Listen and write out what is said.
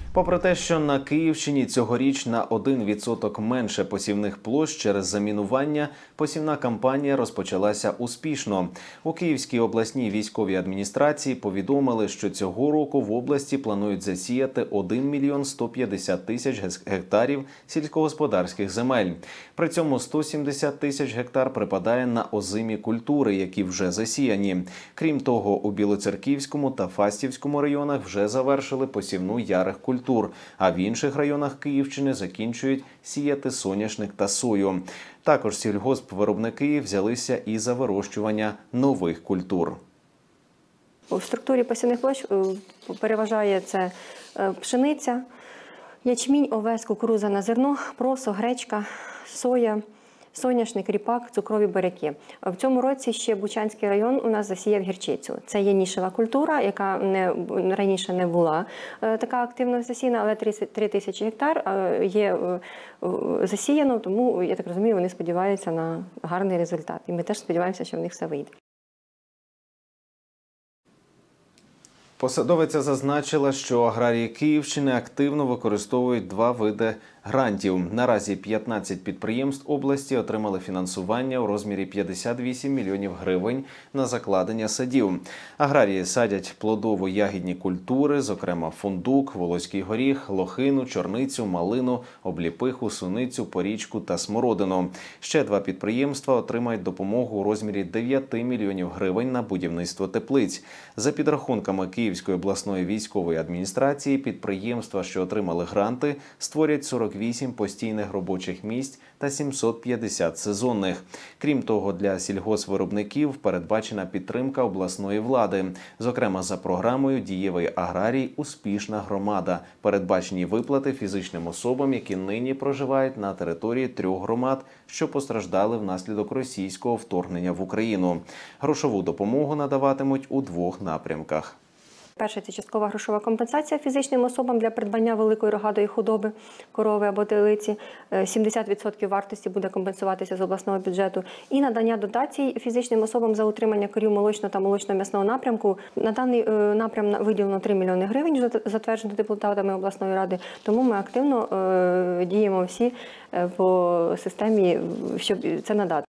Попри те, що на Київщині цьогоріч на 1% менше посівних площ через замінування, посівна кампанія розпочалася успішно. У Київській обласній військовій адміністрації повідомили, що цього року в області планують засіяти 1 мільйон 150 тисяч гектарів сільськогосподарських земель. При цьому 170 тисяч гектар припадає на озимі культури, які вже засіяні. Крім того, у Білоцерківському та Фастівському районах вже завершили посівну ярих культур, а в інших районах Київщини закінчують сіяти соняшник та сою. Також сільгоспвиробники взялися і за вирощування нових культур. У структурі посівних площ переважає це пшениця, ячмінь, овес, кукурудза на зерно, просо, гречка, соя, соняшник, ріпак, цукрові буряки. В цьому році ще Бучанський район у нас засіяв гірчицю. Це є нішева культура, яка раніше не була така активно засіяна, але 3 тисячі гектар є засіяно, тому, я так розумію, вони сподіваються на гарний результат. І ми теж сподіваємося, що в них все вийде. Посадовиця зазначила, що аграрії Київщини активно використовують два види грантів. Наразі 15 підприємств області отримали фінансування у розмірі 58 мільйонів гривень на закладення садів. Аграрії садять плодово-ягідні культури, зокрема фундук, волоський горіх, лохину, чорницю, малину, обліпиху, суницю, порічку та смородину. Ще два підприємства отримають допомогу у розмірі 9 мільйонів гривень на будівництво теплиць. За підрахунками Київської обласної військової адміністрації, підприємства, що отримали гранти, створять 48 постійних робочих місць та 750 сезонних. Крім того, для сільгоспвиробників передбачена підтримка обласної влади. Зокрема, за програмою «Дієвий аграрій. Успішна громада». Передбачені виплати фізичним особам, які нині проживають на території 3 громад, що постраждали внаслідок російського вторгнення в Україну. Грошову допомогу надаватимуть у 2 напрямках. Перше – це часткова грошова компенсація фізичним особам для придбання великої рогатої худоби, корови або телиці. 70% вартості буде компенсуватися з обласного бюджету. І надання дотацій фізичним особам за утримання корів молочного та молочно-м'ясного напрямку. На даний напрям виділено 3 мільйони гривень, затверджено депутатами обласної ради. Тому ми активно діємо всі по системі, щоб це надати.